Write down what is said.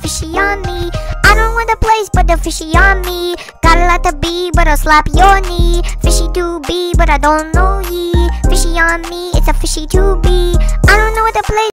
fishy on me. I don't want the place, but the fishy on me. Got a lot to be, but I'll slap your knee. Fishy to be, but I don't know ye. Fishy on me, it's a fishy to be. I don't know what the place.